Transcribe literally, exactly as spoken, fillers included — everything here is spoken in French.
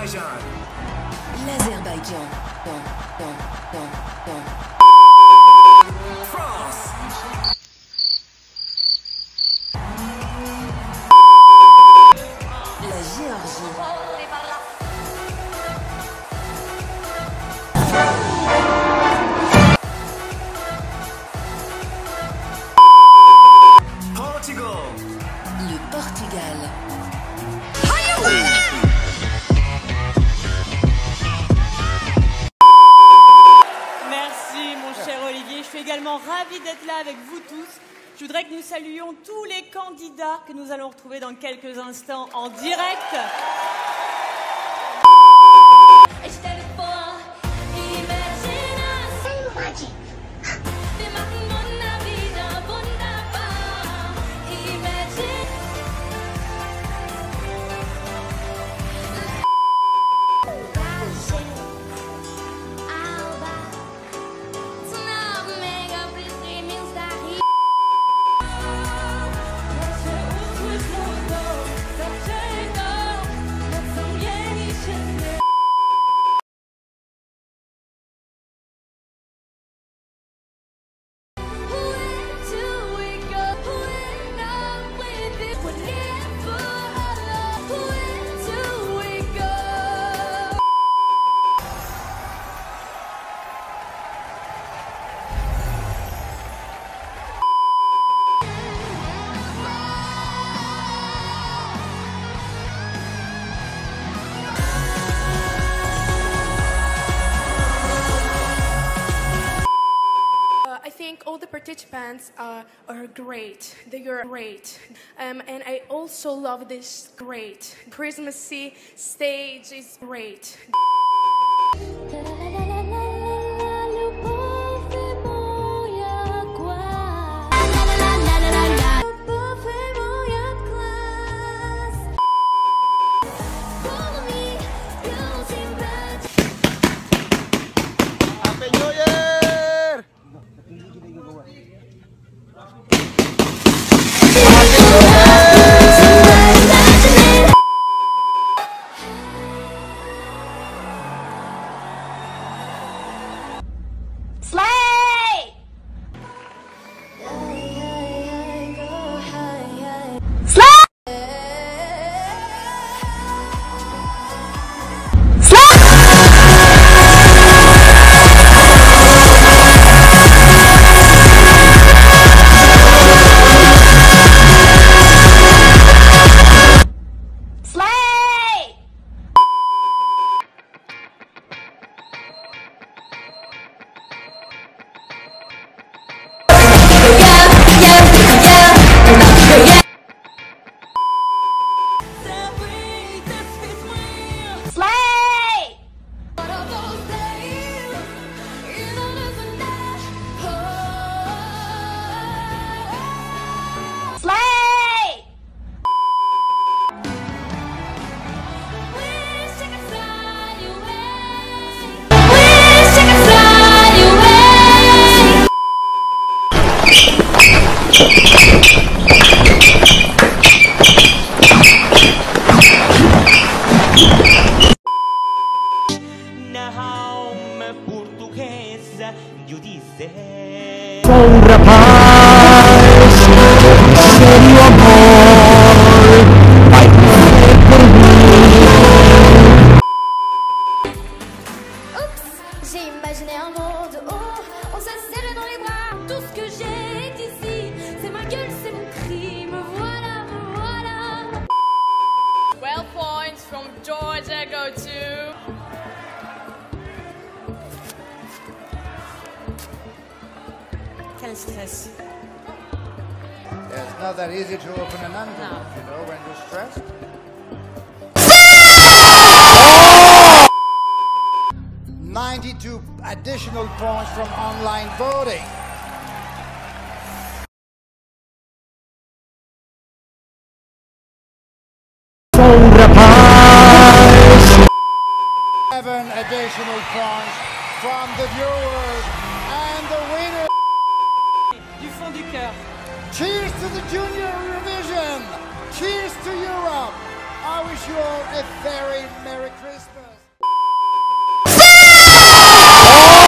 l'Azerbaïdjan. L'Azerbaïdjan. Don, don, don, don. France. La Géorgie. Portugal. Le Portugal. Merci mon cher Olivier, je suis également ravie d'être là avec vous tous. Je voudrais que nous saluions tous les candidats que nous allons retrouver dans quelques instants en direct. I think all the participants are, are great. They are great. Um, and I also love this great. Christmassy stage is great. Na alma portuguesa de o dizer. Sou um rapaz, sério amor, vai morrer por mim. Oups, j'ai imaginé un monde où on se serrait dans les bras. Tout ce que j'ai ici, c'est ma gueule, c'est mon cri. Me voilà, me voilà. twelve points from Georgia go to... Quel stress. Yeah, it's not that easy to open an envelope, you know, when you're stressed. ninety-two additional points from online voting. Sou um rapaz. Seven additional points from the viewers and the winner. Du fond du cœur. Cheers to the Junior Eurovision! Cheers to Europe! I wish you all a very Merry Christmas.